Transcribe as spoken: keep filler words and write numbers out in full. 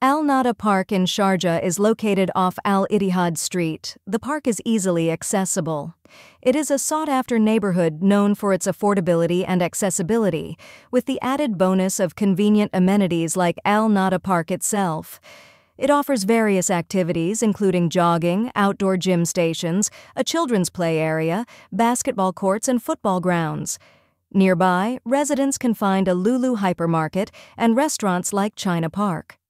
Al Nahda Park in Sharjah is located off Al Ittihad Street. The park is easily accessible. It is a sought-after neighborhood known for its affordability and accessibility, with the added bonus of convenient amenities like Al Nahda Park itself. It offers various activities including jogging, outdoor gym stations, a children's play area, basketball courts, and football grounds. Nearby, residents can find a Lulu Hypermarket and restaurants like China Park.